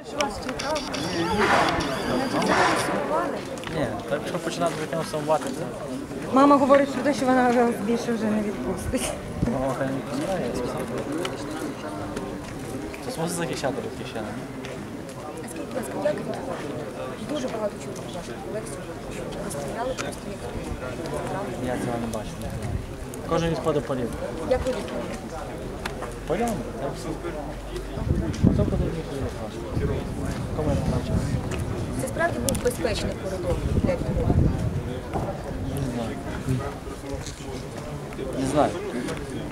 Що вас чекав? Значить, зараз сумували? Ні, так якщо починати за кимось сумувати, це... Мама говорить про те, що вона вас більше вже не відпустить. Мама хай не знає, я сказав. Це мусить захищати батьківщину. А скажіть, будь ласка, як дуже багато чого про вашу колекцію розстріляли просто як Я цього не бачу, не знаю. Кожен відходить полів. як ви відповіли? Полями, так все. Хто буде відповідати вашу? Кому я побачив? Це справді був безпечний коридор для війни? Не знаю. Не знаю.